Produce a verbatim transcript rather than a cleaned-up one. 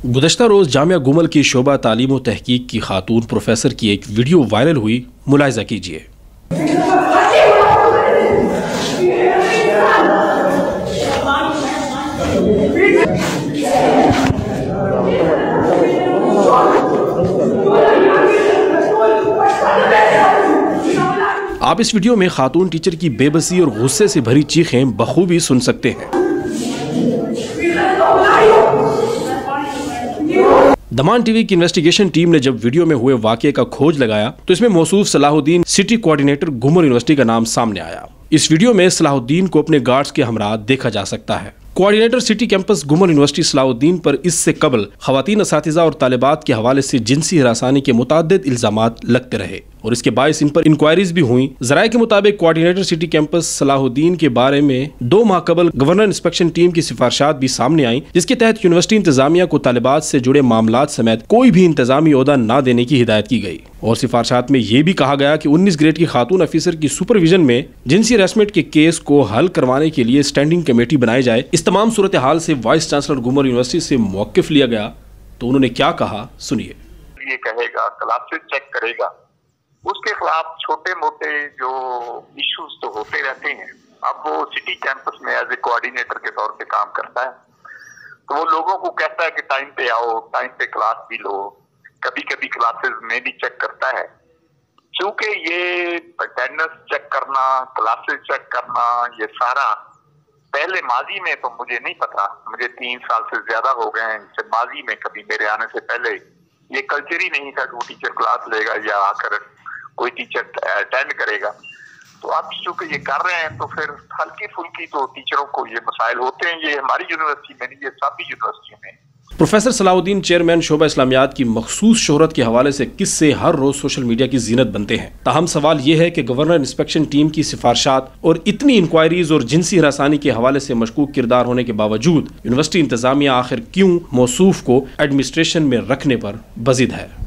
गुज़श्ता रोज़ जामिया गोमल की शोबा तालीम व तहकीक की खातून प्रोफेसर की एक वीडियो वायरल हुई। मुलाहिज़ा कीजिए। आप इस वीडियो में खातून टीचर की बेबसी और गुस्से से भरी चीखें बखूबी सुन सकते हैं। दमान टीवी की इन्वेस्टिगेशन टीम ने जब वीडियो में हुए वाकये का खोज लगाया तो इसमें मौसूफ Salahuddin city coordinator Gomal university का नाम सामने आया। इस वीडियो में सलाहुद्दीन को अपने गार्ड्स के हमरा देखा जा सकता है। Coordinator city campus Gomal university Salahuddin पर इससे कबल खवातीन असातिज़ा और तालिबात के हवाले से जिनसी हरासानी के मुताद्दिद इल्जामात लगते रहे और इसके बायस इन पर इंक्वायरीज भी हुई। ज़राए के मुताबिक कोऑर्डिनेटर सिटी कैंपस सलाहुद्दीन के बारे में दो माह कबल गवर्नर इंस्पेक्शन टीम की सिफारिशात भी सामने आई, जिसके तहत यूनिवर्सिटी इंतजामिया को तालिबात से जुड़े मामलात समेत कोई भी इंतजामी ओहदा न देने की हिदायत की गई और सिफारिशात में यह भी कहा गया कि उन्नीस ग्रेड की खातून अफीसर की सुपरविजन में जिनसी हरासमेंट के केस को हल करवाने के लिए स्टैंडिंग कमेटी बनाई जाए। इस तमाम सूरत हाल से वाइस चांसलर गोमल यूनिवर्सिटी से मौकिफ लिया गया तो उन्होंने क्या कहा, सुनिए। ये कहेगा, क्लासेस चेक करेगा, उसके खिलाफ छोटे मोटे जो इश्यूज तो होते रहते हैं। अब वो सिटी कैंपस में एज ए कोऑर्डिनेटर के तौर पे काम करता है तो वो लोगों को कहता है कि टाइम पे आओ, टाइम पे क्लास भी लो, कभी कभी क्लासेस में भी चेक करता है। क्योंकि ये अटेंडेंस चेक करना, क्लासेस चेक करना, ये सारा पहले माजी में तो मुझे नहीं पता, मुझे तीन साल से ज्यादा हो गए हैं, माजी में कभी मेरे आने से पहले ये कल्चर ही नहीं था कि वो टीचर क्लास लेगा या आकर कोई टीचर अटेंड करेगा। तो आप चूंकि ये कर रहे हैं तो फिर हल्की फुल्की तो टीचरों को ये मसाइल होते हैं। ये हमारी यूनिवर्सिटी में नहीं, ये सभी यूनिवर्सिटी में। प्रोफेसर सलाहुद्दीन चेयरमैन शोबा इस्लामियात की मखसूस शोहरत के हवाले से किस्से हर रोज सोशल मीडिया की जीनत बनते हैं। ताहम सवाल यह है कि गवर्नर इंस्पेक्शन टीम की सिफारिशात और इतनी इंक्वायरीज और जिनसी हरासानी के हवाले से मशकूक किरदार होने के बावजूद यूनिवर्सिटी इंतजामिया आखिर क्यों मौसूफ को एडमिनिस्ट्रेशन में रखने पर बजिद है।